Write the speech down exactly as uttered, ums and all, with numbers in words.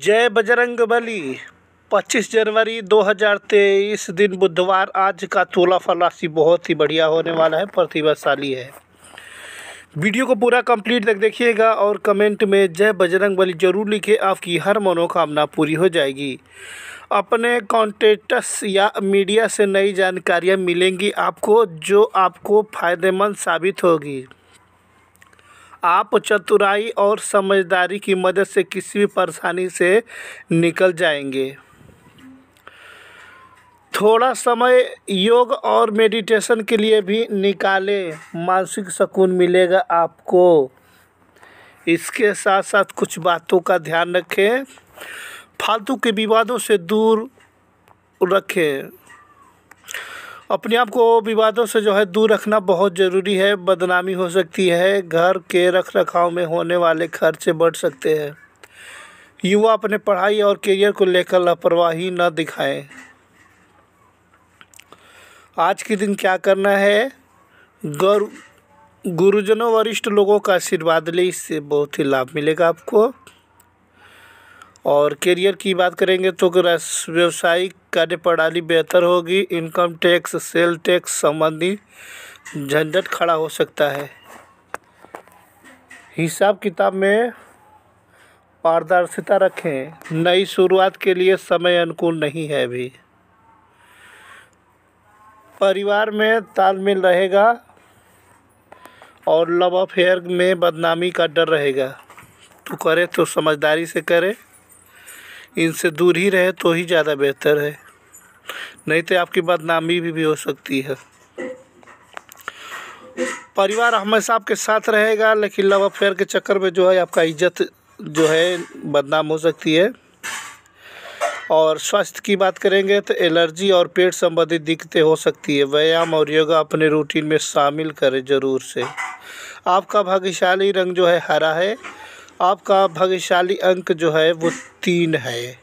जय बजरंगबली। पच्चीस जनवरी दो हज़ार तेईस दिन बुधवार। आज का तुलाफल राशि बहुत ही बढ़िया होने वाला है, प्रतिभाशाली है। वीडियो को पूरा कंप्लीट तक देखिएगा और कमेंट में जय बजरंगबली जरूर लिखें। आपकी हर मनोकामना पूरी हो जाएगी। अपने कॉन्टेक्ट्स या मीडिया से नई जानकारियाँ मिलेंगी आपको, जो आपको फ़ायदेमंद साबित होगी। आप चतुराई और समझदारी की मदद से किसी भी परेशानी से निकल जाएंगे। थोड़ा समय योग और मेडिटेशन के लिए भी निकालें, मानसिक सुकून मिलेगा आपको। इसके साथ साथ कुछ बातों का ध्यान रखें, फालतू के विवादों से दूर रखें। अपने आप को विवादों से जो है दूर रखना बहुत ज़रूरी है। बदनामी हो सकती है, घर के रख रखाव में होने वाले खर्चे बढ़ सकते हैं। युवा अपने पढ़ाई और करियर को लेकर लापरवाही न दिखाएं। आज के दिन क्या करना है, गुरु गुरुजनों वरिष्ठ लोगों का आशीर्वाद लें, इससे बहुत ही लाभ मिलेगा आपको। और करियर की बात करेंगे तो व्यावसायिक कार्यप्रणाली बेहतर होगी। इनकम टैक्स, सेल टैक्स संबंधी झंझट खड़ा हो सकता है। हिसाब किताब में पारदर्शिता रखें। नई शुरुआत के लिए समय अनुकूल नहीं है अभी। परिवार में तालमेल रहेगा और लव अफेयर में बदनामी का डर रहेगा। तो करें तो समझदारी से करें, इनसे दूर ही रहे तो ही ज़्यादा बेहतर है, नहीं तो आपकी बदनामी भी, भी हो सकती है। परिवार हमेशा आपके साथ रहेगा, लेकिन लव अफेयर के चक्कर में जो है आपका इज्जत जो है बदनाम हो सकती है। और स्वास्थ्य की बात करेंगे तो एलर्जी और पेट संबंधी दिक्कतें हो सकती है। व्यायाम और योगा अपने रूटीन में शामिल करें ज़रूर से। आपका भाग्यशाली रंग जो है हरा है। आपका भाग्यशाली अंक जो है वो तीन है।